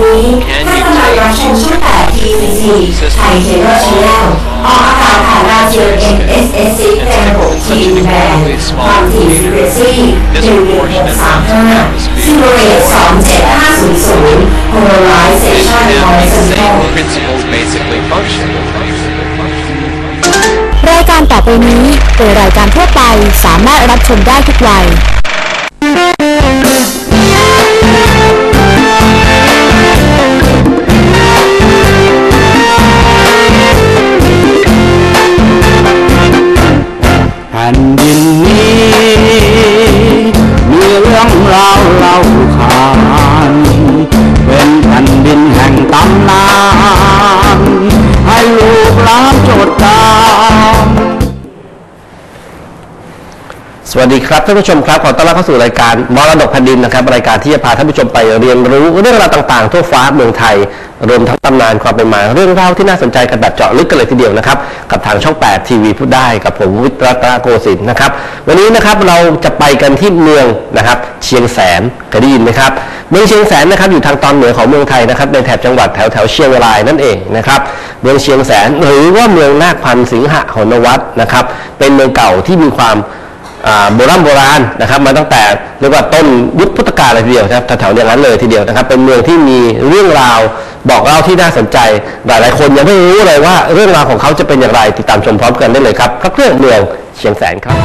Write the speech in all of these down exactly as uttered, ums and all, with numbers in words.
นี้ท่านกำลังรับชมช่องแปด ที ซี ซี ไทยเคเบิลชาแนลออกอากาศผ่านดาวเทียม เอ็น เอส เอส ซี ในระบบ ที วี แบนด์ความถี่ Frequency หนึ่งหนึ่งหกสามห้า Silver Rate สองเจ็ดห้าศูนย์ศูนย์ Polarization Horizontal รายการต่อไปนี้เป็นรายการทั่วไปสามารถรับชมได้ทุกวัยแผ่นดินนี้มีเรื่องราวเล่าขานเป็นแผ่นดินแห่งตำนานให้ลูกหลานจดจำสวัสดีครับท่านผู้ชมครับขอต้อนรับเข้าสู่รายการมรดกแผ่นดินนะครับรายการที่จะพาท่านผู้ชมไปเรียนรู้เรื่องราวต่างๆทั่วฟ้าเมืองไทยรวมทั้งตำนานความเป็นมาเรื่องราวที่น่าสนใจกันแบบเจาะลึกกันเลยทีเดียวนะครับกับทางช่องแปดทีวีพูดได้กับผมวิทย์รัตนโกสินทร์นะครับวันนี้นะครับเราจะไปกันที่เมืองนะครับเชียงแสนเคยได้ยินไหมครับเมืองเชียงแสนนะครับอยู่ทางตอนเหนือของเมืองไทยนะครับในแถบจังหวัดแถวแถวเชียงรายนั่นเองนะครับเมืองเชียงแสนหรือว่าเมืองนาคพันธ์สิงหหนวัตรนะครับเป็นเมืองเก่าที่มีความโบราณโบราณนะครับมาตั้งแต่เรียกว่าต้นยุคพุทธกาลเลยทีเดียวครับแถวๆอย่างนั้นเลยทีเดียวนะครับเป็นเมืองที่มีเรื่องราวบอกเล่าที่น่าสนใจหลายๆคนยังไม่รู้เลยว่าเรื่องราวของเขาจะเป็นอย่างไรติดตามชมพร้อมกันได้เลยครับพระเครื่องเมืองเชียงแสนครับ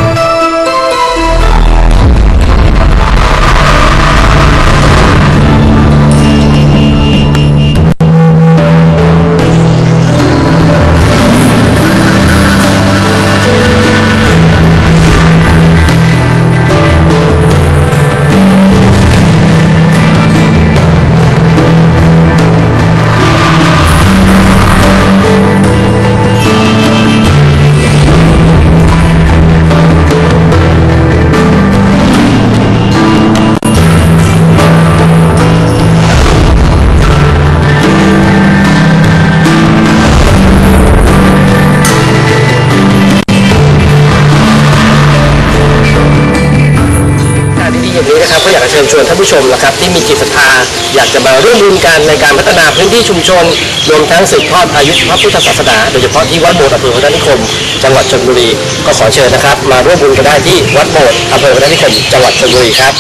ก็อยากจะเชิญชวนท่านผู้ชมนะครับที่มีจิตศรัทธาอยากจะมาร่วมมือกันในการพัฒนาพื้นที่ชุมชนรวมทั้งสืบทอดอายุพระพุทธศาสนาโดยเฉพาะที่วัดโบสถ์อำเภอพนัสนิคมจังหวัดชลบุรีก็ขอเชิญนะครับมาร่วมบุญกันได้ที่วัดโบสถ์อำเภอพนัสนิคมจังหวัดชลบุรีครับ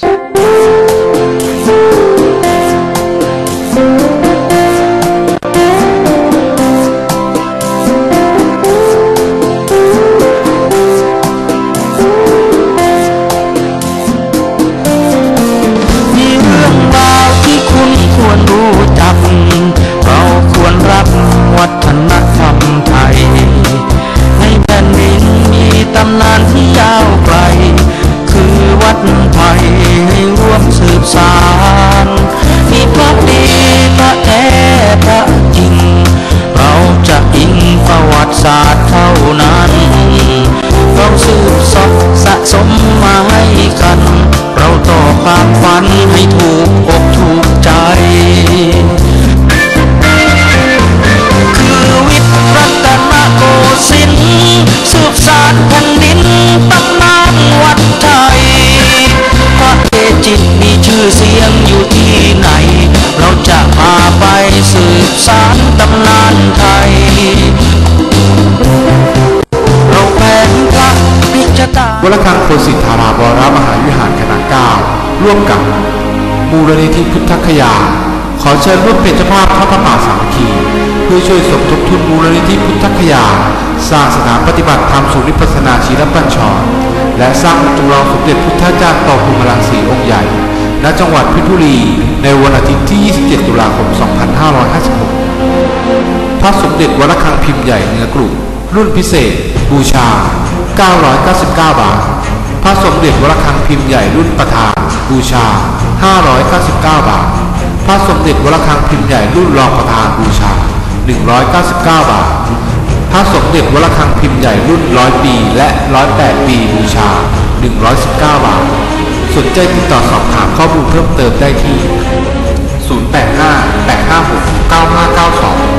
เราควรรักวัฒนธรรมไทยให้แผ่นดินมีตำนานที่ยาวไกลคือวัดไทยให้ร่วมสืบสานมีพระดีพระแท้พระจริงเราจะอิงประวัติศาสตร์เท่านั้นเราสืบสอบสะสมมาให้กันเราต่อความฝันให้ถูกอกถูกใจคือวิทย์รัตนโกสินทร์สืบสานแผ่นดินตำนานวัดไทยพระเกจิมีชื่อเสียงอยู่ที่ไหนเราจะพาไปสืบสานตำนานไทยเราแผ่นพระพิจตาวัดระฆังโคสิตธาราวรมหาวิหารคณะเก้าร่วมกับมูลนิธิพุทธคยาขอเชิญร่วมเป็นเจ้าภาพทอดผ้าป่าสามัคคีเพื่อช่วยสมทบทุนมูลนิธิพุทธคยาสร้างสถานปฏิบัติธรรมศูนย์วิปัสสนาชีรปัญชรและสร้างจำลองสมเด็จพุทธเจ้าต่อพรหมรังสีองค์ใหญ่ณจังหวัดเพชรบุรีในวันอาทิตย์ที่ยี่สิบเจ็ดตุลาคมสองพันห้าร้อยห้าสิบหกพระสมเด็จวัดระฆังพิมพ์ใหญ่เนื้อกรุบรุ่นพิเศษบูชาเก้าร้อยเก้าสิบเก้าบาทพระสมเด็จวัดระฆังพิมพ์ใหญ่รุ่นประธานบูชาห้าร้อยเก้าสิบเก้าบาทพระสมเด็จวัดระฆังพิมพ์ใหญ่รุ่นรองประธานบูชาหนึ่งร้อยเก้าสิบเก้าบาทพระสมเด็จวัดระฆังพิมพ์ใหญ่รุ่นร้อยปีและร้อยแปดปีบูชาหนึ่งร้อยสิบเก้าบาทสนใจติดต่อสอบถามข้อมูลเพิ่มเติมได้ที่ศูนย์ แปด ห้า แปด ห้า หก เก้า ห้า เก้า สอง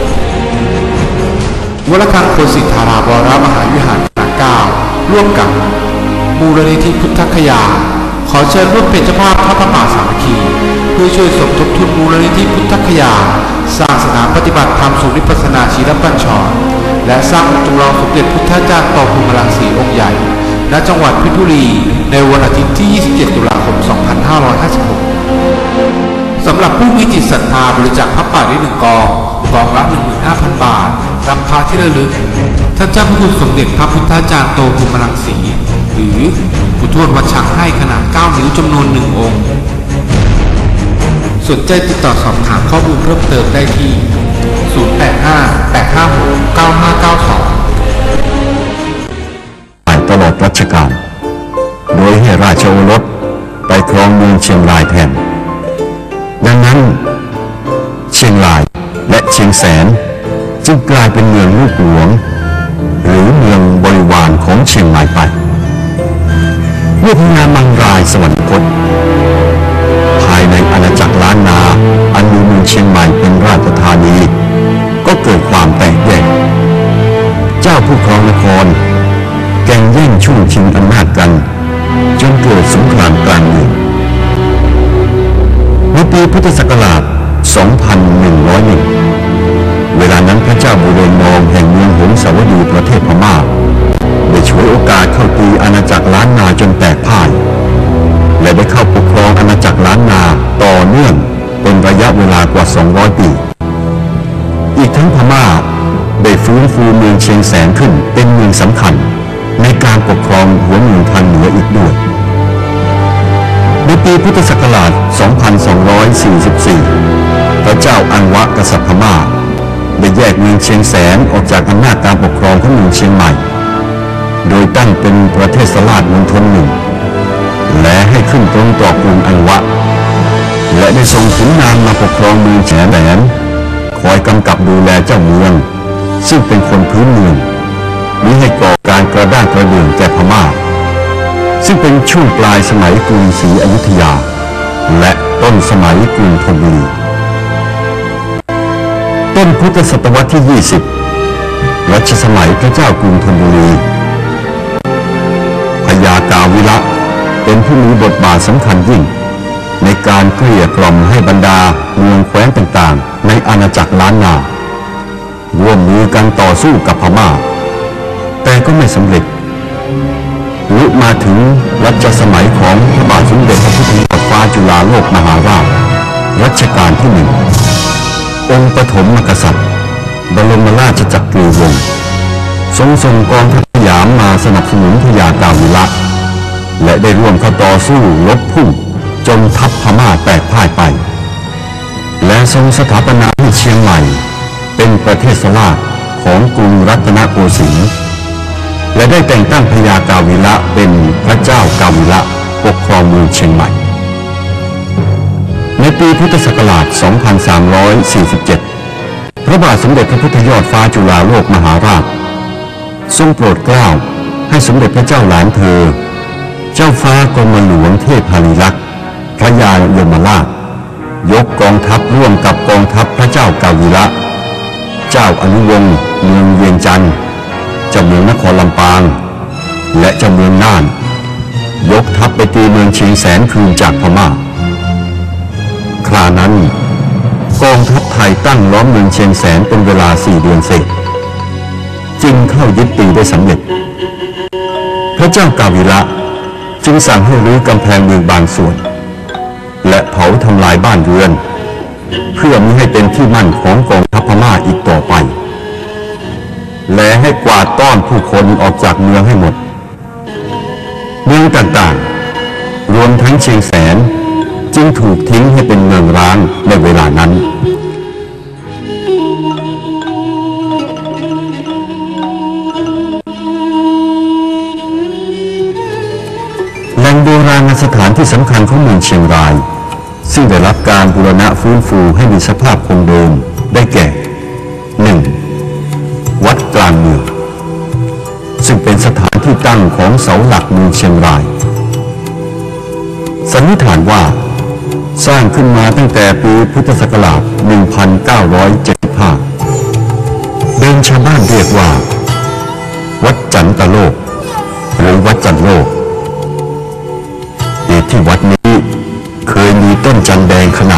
วัดระฆังโคสิตธาราวรมหาวิหารคณะเก้าร่วมกับมูลนิธิพุทธคยาขอเชิญร่วมเป็นเจ้าภาพทอดผ้าป่าสามัคคีเพื่อช่วยสมทบทุนมูลนิธิพุทธคยาสร้างสถานปฏิบัติธรรมศูนย์วิปัสสนาชีรปัญชรและสร้างองค์จำลองสมเด็จพุทธเจ้าโตพรหมรังสีองค์ใหญ่ณจังหวัดเพชรบุรีในวันอาทิตย์ที่ยี่สิบเจ็ดตุลาคมสองพันห้าร้อยห้าสิบหกสำหรับผู้มีจิตศรัทธาบริจาคพระป่าได้หนึ่งกองกองละ หนึ่งหมื่นห้าพัน บาทรับพระที่ระลึกท่านเจ้าพระคุณสมเด็จพระพุทธจารย์โตพรหมรังสีหรือปู่ทวดวัดช้างให้ขนาดเก้านิ้วจำนวนหนึ่งองค์สนใจติดต่อสอบถามข้อมูลเพิ่มเติมได้ที่ศูนย์ แปด ห้า แปด ห้า หก เก้า ห้า เก้า สองตลอดรัชกาลโดยให้ราชโอรสไปครองเมืองเชียงรายแทนดังนั้นเชียงรายและเชียงแสนจึงกลายเป็นเมืองลูกหลวงหรือเมืองบริวารของเชียงใหม่ไปเมื่อพญามังรายสวรรคตภายในอาณาจักรล้านนาอันมีเมืองเชียงใหม่เป็นราชธานีก็เกิดความแตกแยกเจ้าผู้ครองนครแข่งแย่งช่วงชิงอำนาจกันจนเกิดสงครามกลางเมืองในปีพุทธศักราช สองพันหนึ่งร้อยเอ็ด เวลานั้นพระเจ้าบุเรงนองแห่งเมืองหงสาวดีประเทศพม่าได้ฉวยโอกาสเข้าตีอาณาจักรล้านนาจนแตกพ่ายและได้เข้าปกครองอาณาจักรล้านนาต่อเนื่องเป็นระยะเวลากว่าสองร้อยปีอีกทั้งพม่าได้ฟื้นฟูเมืองเชียงแสนขึ้นเป็นเมืองสำคัญในการปกครองหัวเมืองทางเหนืออีกด้วยในปีพุทธศักราช สองพันสองร้อยสี่สิบสี่ พระเจ้าอันวะกษัตริย์พม่าได้แยกเมืองเชียงแสนออกจากอำนาจการปกครองของเมืองเชียงใหม่โดยตั้งเป็นประเทศสลาดมณฑลหนึ่งและให้ขึ้นตรงต่อกรุงอันวะและได้ส่งขุนนางมาปกครองเมืองเชียงแสนคอยกำกับดูแลเจ้าเมืองซึ่งเป็นคนพื้นเมืองมิให้ก่อการกระด้างกระเดื่องแก่พม่าซึ่งเป็นช่วงปลายสมัยกรุงศรีอยุธยาและต้นสมัยกรุงธนบุรีต้นพุทธศตวรรษที่ยี่สิบรัชสมัยพระเจ้ากรุงธนบุรีพญากาวิระเป็นผู้มีบทบาทสำคัญยิ่งในการเกลี้ยกล่อมให้บรรดาเมืองแคว้นต่างๆในอาณาจักรล้านนาร่วมมือกันต่อสู้กับพม่าแต่ก็ไม่สำเร็จลุมาถึงรัชสมัยของพระบาทสมเด็จพระพุทธยอดฟ้าจุฬาโลกมหาราชรัชกาลที่หนึ่งองค์ปฐมกษัตริย์บรมราชจักรีวงศ์ทรงส่งกองทัพสยามมาสนับสนุนพญากาวิระและได้ร่วมเข้าต่อสู้รบพุ่งจนทัพพม่าแตกพ่ายไปและทรงสถาปนาให้เชียงใหม่เป็นประเทศสลาดของกรุงรัตนโกสินทร์และได้แต่งตั้งพญากาวิระเป็นพระเจ้ากาวิระปกครองเมืองเชียงใหม่ในปีพุทธศักราช สองพันสามร้อยสี่สิบเจ็ด พระบาทสมเด็จพระพุทธยอดฟ้าจุฬาโลกมหาราชทรงโปรดเกล้าให้สมเด็จพระเจ้าหลานเธอเจ้าฟ้ากรมหลวงเทพหฤลักษณ์พระยายมราชยกกองทัพร่วมกับกองทัพพระเจ้ากาวิระเจ้าอนุวงศ์เมืองเวียงจันทร์เจ้าเมืองนครลำปางและเจ้าเมืองน่านยกทัพไปตีเมืองเชียงแสนคืนจากพม่าครานั้นกองทัพไทยตั้งล้อมเมืองเชียงแสนเป็นเวลาสี่เดือนเศษจึงเข้ายึดตีได้สำเร็จพระเจ้ากาวิระจึงสั่งให้รื้อกำแพงเมืองบางส่วนและเผาทำลายบ้านเรือนเพื่อมิให้เป็นที่มั่นของกองทัพพม่าอีกต่อไปและให้กวาดต้อนผู้คนออกจากเมืองให้หมดเมืองต่างๆรวมทั้งเชียงแสนจึงถูกทิ้งให้เป็นเมืองร้างในเวลานั้นแหล่งโบราณสถานที่สำคัญของเมืองเชียงรายซึ่งได้รับการบูรณะฟื้นฟูให้มีสภาพคงเดิมได้แก่ หนึ่ง. วัดกลางเมืองซึ่งเป็นสถานที่ตั้งของเสาหลักเมืองเชียงรายสันนิษฐานว่าสร้างขึ้นมาตั้งแต่ปีพุทธศักราช หนึ่งพันเก้าร้อยเจ็ดสิบห้า เดิมชาวบ้านเรียกว่าวัดจันตโลกหรือวัดจันโลกเหตุที่วัดนี้เคยมีต้นจันแดงข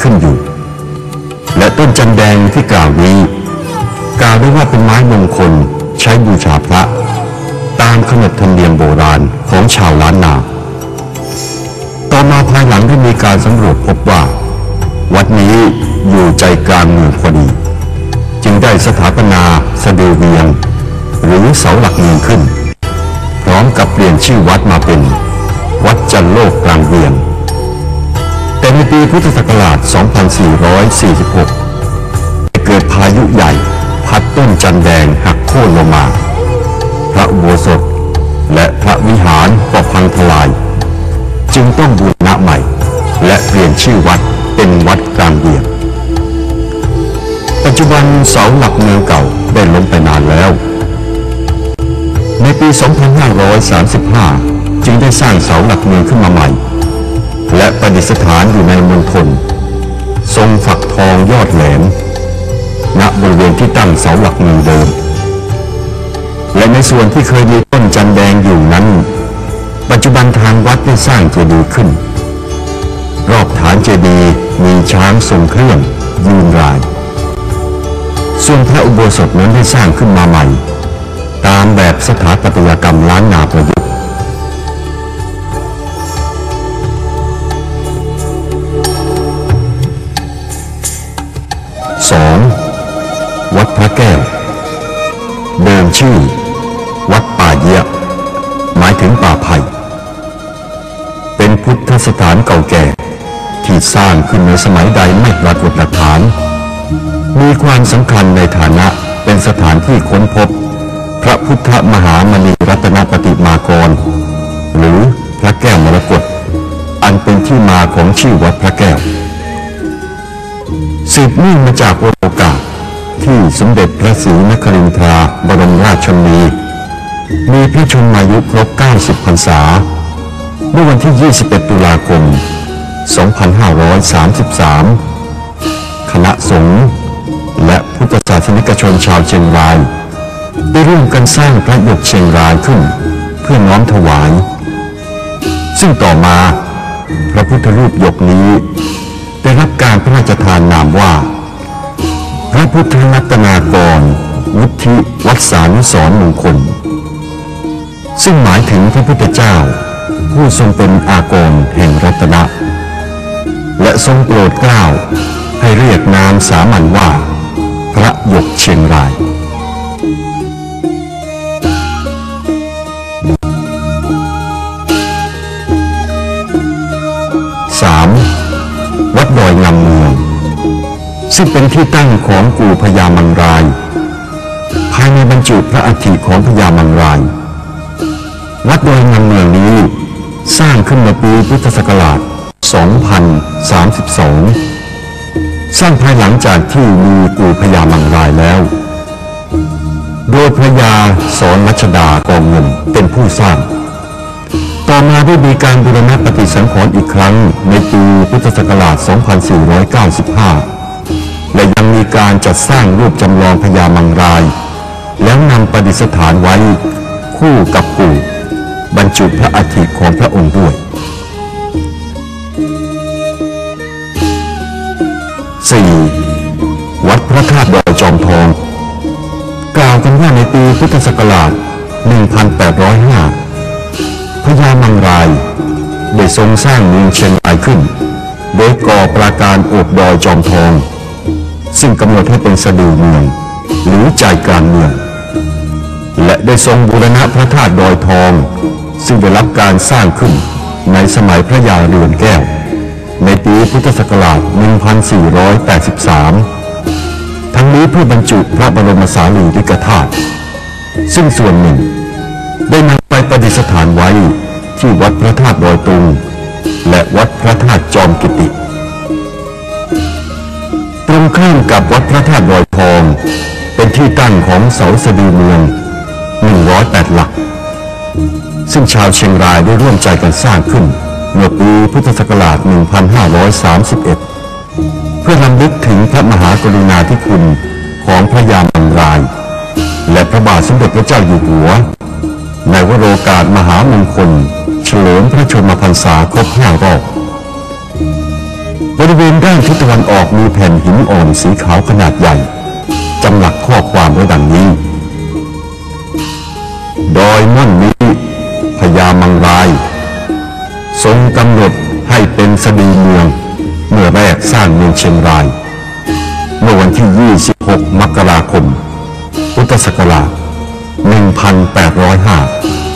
ขึ้นอยู่และต้นจันแดงที่กล่าวนี้กล่าวได้ว่าเป็นไม้มงคลใช้บูชาพระตามขนบธรรมเนียมโบราณของชาวล้านนาต่อมาภายหลังได้มีการสำรวจพบว่าวัดนี้อยู่ใจกลางเมืองพอดีจึงได้สถาปนาสะดือเวียงหรือเสาหลักเมืองขึ้นพร้อมกับเปลี่ยนชื่อวัดมาเป็นวัดจันโลกกลางเวียงแต่ในปีพุทธศักราช สองพันสี่ร้อยสี่สิบหก เกิดพายุใหญ่พัดต้นจันแดงหักโค่นลงมาพระอุโบสถและพระวิหารก็พังทลายจึงต้องบูรณะใหม่และเปลี่ยนชื่อวัดเป็นวัดกลางเวียงปัจจุบันเสาหลักเมืองเก่าได้ล้มไปนานแล้วในปี สองพันห้าร้อยสามสิบห้า จึงได้สร้างเสาหลักเมืองขึ้นมาใหม่และประดิษฐานอยู่ในมณฑลทรงฝักทองยอดแหลมณบริเวณที่ตั้งเสาหลักเมืองเดิมและในส่วนที่เคยมีต้นจันแดงอยู่นั้นปัจจุบันทางวัดได้สร้างเจดีย์ขึ้นรอบฐานเจดีย์มีช้างทรงเครื่องยืนรายส่วนพระอุโบสถนั้นได้สร้างขึ้นมาใหม่ตามแบบสถาปัตยกรรมล้านนาประยุกต์สองวัดพระแก้วเดิมชื่อวัดป่าเยี่ยหมายถึงป่าไผ่เป็นพุทธสถานเก่าแก่ที่สร้างขึ้นในสมัยใดไม่ปรากฏหลักฐานมีความสำคัญในฐานะเป็นสถานที่ค้นพบพระพุทธมหามณีรัตนปฏิมากรหรือพระแก้วมรกตอันเป็นที่มาของชื่อวัดพระแก้วสืบเนื่องมาจากโอกาสที่สมเด็จพระศรีนครินทราบรมราชชนนีมีพระชนมายุครบเก้าสิบพรรษาเมื่อวันที่ยี่สิบเอ็ดตุลาคมสองพันห้าร้อยสามสิบสามคณะสงฆ์และพุทธศาสนิกชนชาวเชียงรายได้ร่วมกันสร้างพระหยกเชียงรายขึ้นเพื่อน้อมถวายซึ่งต่อมาพระพุทธรูปหยกนี้ได้รับการพระราชทานนามว่าพระพุทธรัตนากรวุฒิวัฏสานุสรณ์มงคลซึ่งหมายถึงพระพุทธเจ้าผู้ทรงเป็นอากรแห่งรัตนะและทรงโปรดเกล้าให้เรียกนามสามัญว่าพระหยกเชียงรายสามวัดดอยงามเมืองซึ่งเป็นที่ตั้งของกู่พญามังรายภายในบรรจุพระอัฐิของพญามังรายวัดดอยงามเมืองนี้สร้างขึ้นในปีพุทธศักราช สองพันสามสิบสอง สร้างภายหลังจากที่มีกู่พญามังรายแล้วโดยพระยาสอนรัชดากองเงินเป็นผู้สร้างต่อมาได้มีการบูรณะปฏิสังขรณ์อีกครั้งในปีพุทธศักราช สองพันสี่ร้อยเก้าสิบห้า และยังมีการจัดสร้างรูปจำลองพญามังรายแล้วนำประดิษฐานไว้คู่กับกู่บรรจุพระอัฐิของพระองค์ด้วยสี่วัดพระธาตุดอยจอมทองกล่าวกันว่าในปีพุทธศักราช หนึ่งพันแปดร้อยห้า พญามังรายได้ทรงสร้างเมืองเชียงรายขึ้นโดยก่อปราการโอบดอยจอมทองซึ่งกำหนดให้เป็นสะดือเมืองหรือใจกลางเมืองและได้ทรงบูรณะพระธาตุดอยทองซึ่งได้รับการสร้างขึ้นในสมัยพระยาเรือนแก้วในปีพุทธศักราช หนึ่งพันสี่ร้อยแปดสิบสาม ทั้งนี้เพื่อบรรจุพระบรมสารีริกธาตุซึ่งส่วนหนึ่งได้นำไปประดิษฐานไว้ที่วัดพระธาตุดอยตุงและวัดพระธาตุจอมกิติตรงข้ามกับวัดพระธาตุดอยทองเป็นที่ตั้งของเสาสะดือเมืองหนึ่งร้อยแปดหลักซึ่งชาวเชียงรายได้ร่วมใจกันสร้างขึ้นเมื่อปีพุทธศักราช หนึ่งพันห้าร้อยสามสิบเอ็ด เพื่อรำลึกถึงพระมหากรุณาธิคุณของพระยามังรายและพระบาทสมเด็จพระเจ้าอยู่หัวในวโรกาสมหามงคลเฉลิมพระชนมพรรษาครบห้ารอบบริเวณด้านทิศตะวันออกมีแผ่นหินอ่อนสีขาวขนาดใหญ่จำหลักข้อความไว้ดังนี้ดอยม่อนนี้พญามังรายทรงกำหนดให้เป็นสดีเมืองเมื่อแรกสร้างเมืองเชียงรายเมื่อวันที่ยี่สิบหกมกราคมพุทธศักราชหนึ่งพันแปดร้อยห้า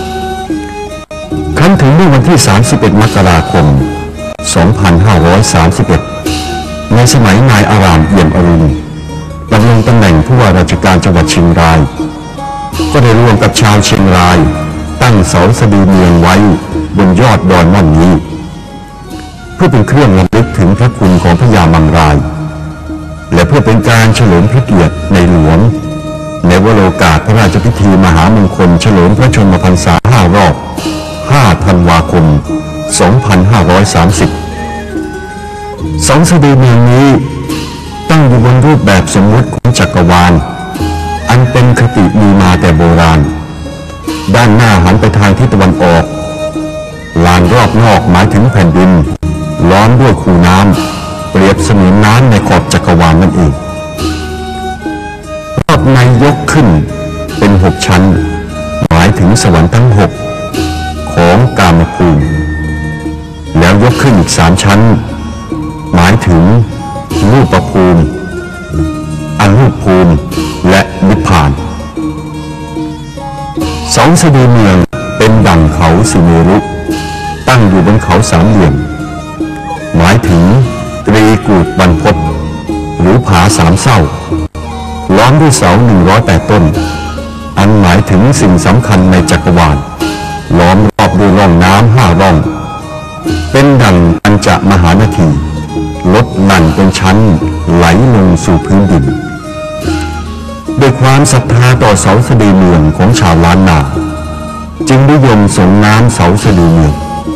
ครั้นถึงเมื่อวันที่สามสิบเอ็ดมกราคมสองพันห้าร้อยสามสิบเอ็ดในสมัยนายอารามเอี่ยมอรุณดำรงตำแหน่งผู้ว่าราชการจังหวัดเชียงรายก็ได้ร่วมกับชาวเชียงรายตั้งเสาสะดือเมืองไว้บนยอดดอยม่อนนี้เพื่อเป็นเครื่องรำลึกถึงพระคุณของพญามังรายและเพื่อเป็นการเฉลิมพระเกียรติในหลวงในวโรกาสพระราชพิธีมหามงคลเฉลิมพระชนมพรรษาห้ารอบห้าธันวาคมสองพันห้าร้อยสามสิบเสาสะดือเมืองนี้ตั้งอยู่บนรูปแบบสมมติของจักรวาลอันเป็นคติมีมาแต่โบราณด้านหน้าหันไปทางทิศตะวันออกลานรอบนอกหมายถึงแผ่นดินล้อมด้วยคูน้ำเปรียบเสมือนน้ำในขอบจักรวาลนั่นเองรอบในยกขึ้นเป็นหกชั้นหมายถึงสวรรค์ทั้งหกของกามภูมิแล้วยกขึ้นอีกสามชั้นหมายถึงรูปภูมิอรูปภูมิและนิพพานสองสะดือเมืองเป็นดั่งเขาสิเมรุตั้งอยู่บนเขาสามเหลี่ยมหมายถึงตรีกูฏบรรพตหรือผาสามเศร้าล้อมด้วยเสาหนึ่งร้อยแปดต้นอันหมายถึงสิ่งสำคัญในจักรวาลล้อมรอบด้วยร่องน้ำห้าร่องเป็นดั่งปัญจมหานาทีลดหลั่นเป็นชั้นไหลลงสู่พื้นดินด้วยความศรัทธาต่อเสาสะดือเมืองของชาวล้านนาจึงนิยมส่งน้ำเสาสะดือเมือง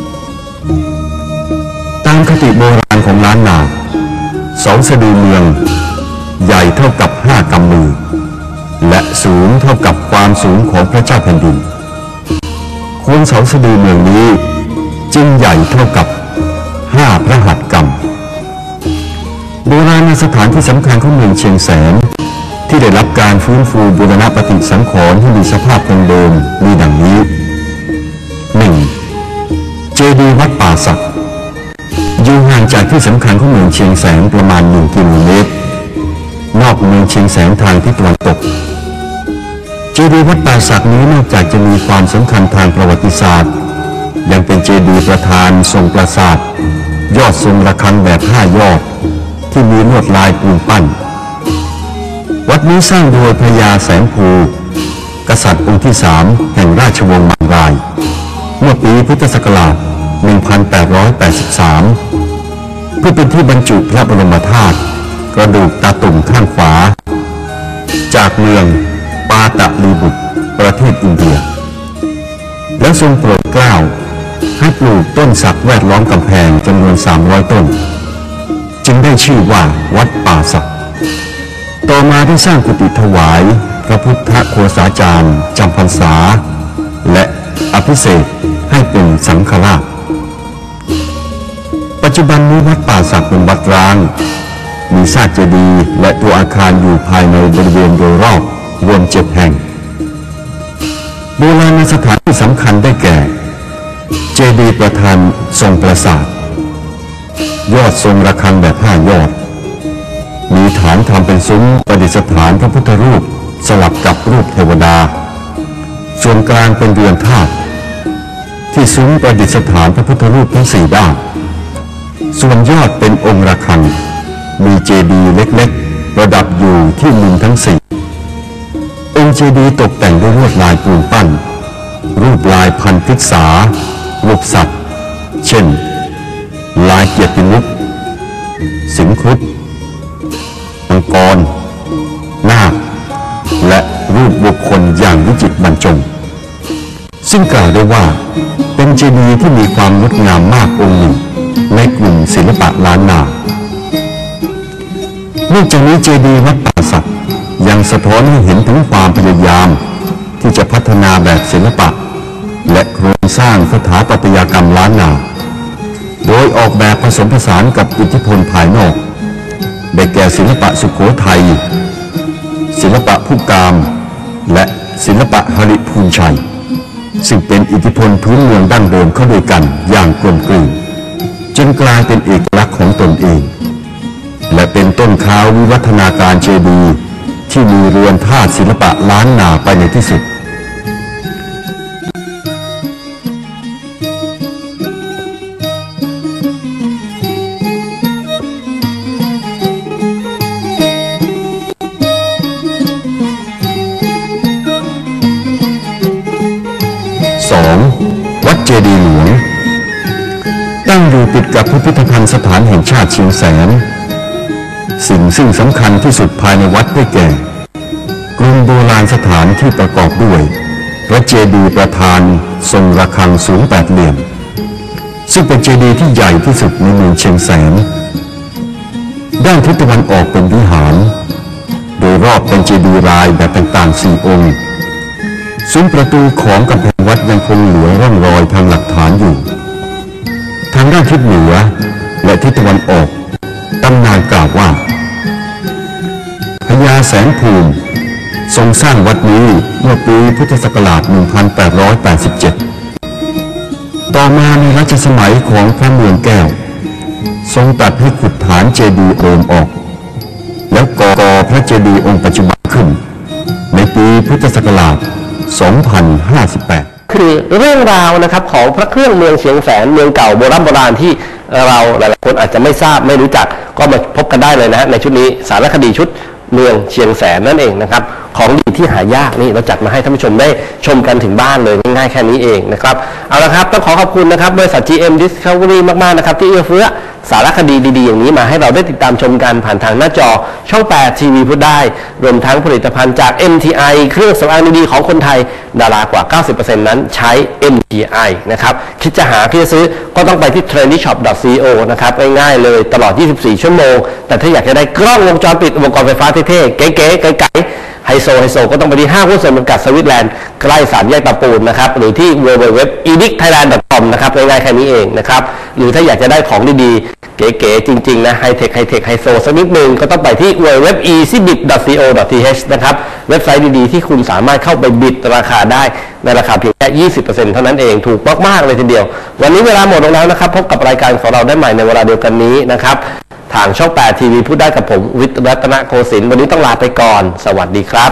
ตามคติโบราณของล้านนาเสาสะดือเมืองใหญ่เท่ากับห้ากำมือและสูงเท่ากับความสูงของพระเจ้าแผ่นดินโคนเสาสะดือเมืองนี้จึงใหญ่เท่ากับห้าพระหัตถ์กำโบราณสถานที่สำคัญของเมืองเชียงแสนที่ได้รับการฟื้นฟูบูรณะปฏิสังขรณ์ให้มีสภาพคงเดิมมีดังนี้ หนึ่ง. เจดีย์วัดป่าสักอยู่ห่างจากที่สำคัญของเมืองเชียงแสนประมาณหนึ่งกิโลเมตรนอกเมืองเชียงแสนทางทิศตะวันตกเจดีย์วัดป่าสักนี้นอกจากจะมีความสำคัญทางประวัติศาสตร์ยังเป็นเจดีย์ประธานทรงปราสาทยอดทรงระฆังแบบห้ายอดที่มีลวดลายปูนปั้นวัดนี้สร้างโดยพญาแสนภูกษัตริย์องค์ที่สามแห่งราชวงศ์มังรายเมื่อปีพุทธศักราชหนึ่งพันแปดร้อยแปดสิบสามเพื่อเป็นที่บรรจุพระบรมธาตุกระดูกตาตุ่มข้างขวาจากเมืองปาตะลีบุตรประเทศอินเดียแล้วทรงโปรดเกล้าให้ปลูกต้นสักแวดล้อมกำแพงจำนวนสามร้อยต้นจึงได้ชื่อว่าวัดป่าสักต่อมาได้สร้างกุฏิถวายพระพุทธโฆษาจารย์จำพรรษาและอภิเษกให้เป็นสังฆราชปัจจุบันนี้วัดป่าสักเป็นวัดร้างมีซากเจดีย์และตัวอาคารอยู่ภายในบริเวณโดยรอบรวมเจ็ดแห่งโบราณสถานที่สำคัญได้แก่เจดีย์ประธานทรงปราสาทยอดทรงระฆังแบบห้ายอดมีฐานทำเป็นซุ้มประดิษฐานพระพุทธรูปสลับกับรูปเทวดาส่วนกลางเป็นเรือนธาตุที่ซุ้มประดิษฐานพระพุทธรูปทั้งสี่ด้านส่วนยอดเป็นองค์ระฆังมีเจดีย์เล็กๆประดับอยู่ที่มุมทั้งสี่องค์เจดีย์ตกแต่งด้วยลวดลายปูนปั้นรูปลายพันพิกษารูปสัตว์เช่นลายเกียรติมุขสิงครุฑมังกรนาคและรูปบุคคลอย่างวิจิตรบรรจงซึ่งกล่าวได้ว่าเป็นเจดีย์ที่มีความงดงามมากองค์หนึ่งในกลุ่มศิลปะล้านนานอกจากนี้เจดีย์วัดป่าสักยังสะท้อนให้เห็นถึงความพยายามที่จะพัฒนาแบบศิลปะและโครงสร้างสถาปัตยกรรมล้านนาโดยออกแบบผสมผสานกับอิทธิพลภายนอกได้แก่ศิลปะสุโขทัยศิลปะภูกามและศิลปะหริพูนชัยซึ่งเป็นอิทธิพลพื้นเมืองดั้งเดิมเข้าด้วยกันอย่างกลมกลืนจนกลายเป็นเอกลักษณ์ของตนเองและเป็นต้นข่าววิวัฒนาการเจดีย์ที่มีเรือนธาตุศิลปะล้านนาไปในที่สุดสองวัดเจดีย์หลวงตั้งอยู่ติดกับพิพิธภัณฑ์สถานแห่งชาติเชียงแสนสิ่งซึ่งสำคัญที่สุดภายในวัดได้แก่กรมโบราณสถานที่ประกอบด้วยพระเจดีย์ประธานทรงระฆังสูงแปดเหลี่ยมซึ่งเป็นเจดีย์ที่ใหญ่ที่สุดในเมืองเชียงแสนด้านทิศตะวันออกเป็นวิหารโดยรอบเป็นเจดีย์ลายแบบต่างๆสี่องค์ซุ้มประตูของกำแพงวัดยังคงเหลือร่องรอยทางหลักฐานอยู่ทางด้านทิศเหนือและทิศตะวันออกตำนานกล่าวว่าพญาแสนภูมิทรงสร้างวัดนี้เมื่อปีพุทธศักราช หนึ่งพันแปดร้อยแปดสิบเจ็ด ต่อมาในรัชสมัยของพระเมืองแก้วทรงตัดให้ขุดฐานเจดีย์โอมออกแล้วก่อพระเจดีย์องค์ปัจจุบันขึ้นในปีพุทธศักราช สองพันห้าสิบแปดคือเรื่องราวนะครับของพระเครื่องเมืองเชียงแสนเมืองเก่าโบราณโบราณที่เราหลายๆคนอาจจะไม่ทราบไม่รู้จักก็มาพบกันได้เลยนะฮะในชุดนี้สารคดีชุดเมืองเชียงแสนนั่นเองนะครับของดีที่หายากนี่เราจัดมาให้ท่านผู้ชมได้ชมกันถึงบ้านเลยง่ายๆแค่นี้เองนะครับเอาละครับต้องขอขอบคุณนะครับบริษัท จี เอ็ม Discovery มากๆนะครับที่เอื้อเฟื้อสารคดีดีๆอย่างนี้มาให้เราได้ติดตามชมกันผ่านทางหน้าจอช่องแปดทีวีพูดได้รวมทั้งผลิตภัณฑ์จาก เอ็ม ที ไอ เครื่องสำอางดีๆของคนไทยดารากว่า เก้าสิบเปอร์เซ็นต์ นั้นใช้ เอ็ม ที ไอ นะครับคิดจะหาคิดจะซื้อก็ต้องไปที่ เทรนดี้ช็อป ดอท ซี โอ นะครับง่ายๆเลยตลอดยี่สิบสี่ชั่วโมงแต่ถ้าอยากจะได้กล้องวงจรปิดอุปกรณ์ไฟฟ้าเท่ๆเก๋ๆไกลๆไฮโซไฮโซก็ต้องไปที่ห้างหุ้นส่วนจำกัดสวิตแลนด์ใกล้สามแยกตะปูนนะครับหรือที่ ดับเบิลยู ดับเบิลยู ดับเบิลยู ดอท อี ดิก ไทยแลนด์ ดอท คอม นะครับง่ายๆแค่นี้เองนะครับหรือถ้าอยากจะได้ของดีๆเก๋ๆจริงๆนะไฮเทคไฮเทคไฮโซสักนิดนึงก็ต้องไปที่ ดับเบิลยู ดับเบิลยู ดับเบิลยู ดอท อี ซี บิด ดอท ซี โอ ดอท ที เอช นะครับเว็บไซต์ดีๆที่คุณสามารถเข้าไปบิดราคาได้ในราคาเพียงแค่ ยี่สิบเปอร์เซ็นต์ เท่านั้นเองถูกมากๆเลยทีเดียววันนี้เวลาหมดลงแล้วนะครับพบกับรายการของเราได้ใหม่ในเวลาเดียวกันนี้นะครับทางช่องแปดทีวีพูดได้กับผมวิทย์รัตนโกสินทร์วันนี้ต้องลาไปก่อนสวัสดีครับ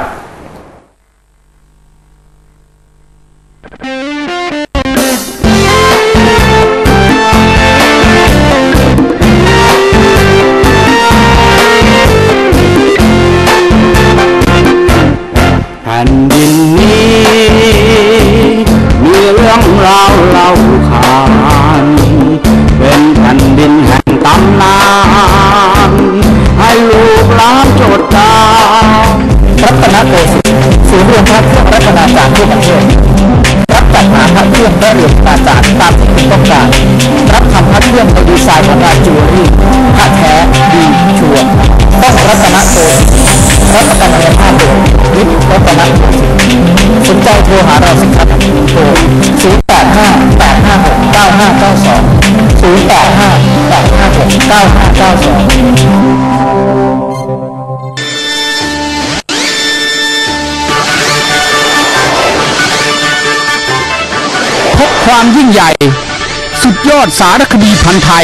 แผ่นดินนี้มีเรื่องราวเล่าขานเป็นแผ่นดินแห่งตำนานให้ลูกหลานจดจำรัตนโกสินทร์ศูนย์รวมพระเครื่องรัตนาจารย์ทั่วประเทศรับจัดหาพระเครื่องและเรือนอาจารย์ตามที่คุณต้องการรับทำพระเครื่องในดีไซน์ของงานจิวเวลรี่ผ้าแท้ดีชัวร์ต้องรัตนโกสินทร์รับประกันคุณภาพโดยวิทย์รัตนโกสินทร์สนใจโทรหาเราสิครับโทรศูนย์ แปด ห้า แปด ห้า หก เก้า ห้า เก้า สอง ศูนย์ แปด ห้า แปด ห้า หก เก้า ห้า เก้า สองพบความยิ่งใหญ่สุดยอดสารคดีพันธุ์ไทย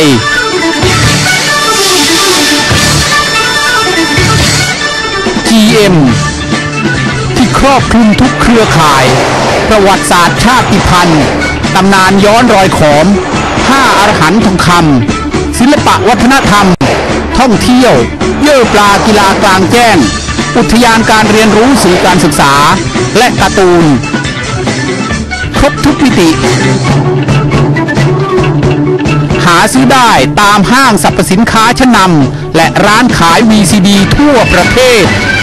จี เอ็ม ที่ครอบคลุมทุกเครือข่ายประวัติศาสตร์ชาติพันธุ์ตำนานย้อนรอยขอมห้าอรหันต์ทองคำศิลปะวัฒนธรรมท่องเที่ยวเยื่อปลากีฬากลางแจ้งอุทยานการเรียนรู้สื่อการศึกษาและการ์ตูนครบทุกมิติหาซื้อได้ตามห้างสรรพสินค้าชั้นนำและร้านขาย วี ซี ดี ทั่วประเทศ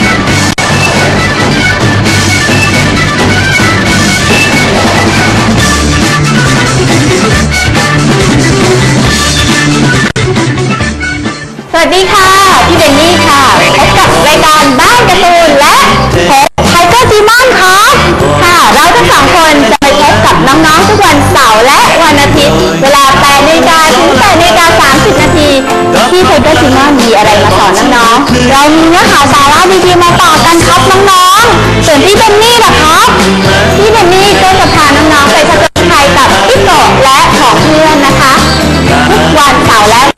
สวัสดีค่ะพี่เบนนี่ค่ะพบกับรายการบ้านการ์ตูนและผมไทเกอร์จีมอนครับค่ะเราทั้งสองคนจะไปพบกับน้องๆทุกวันเสาร์และวันอาทิตย์เวลาแปดนาฬิกาาถึงแปดนาฬิกาสามสิบนาทีที่ไทเกอร์ซีมามีอะไรมาสอนน้องๆเรามีเนื้อหาสาระดีๆมาต่อกันครับน้องๆส่วนพี่เบนนี่ล่ะครับพี่เบนนี่ก็จะพาน้องๆไปผจญภัยกับพี่โกะและของเพื่อนนะคะทุกวันเสาร์และ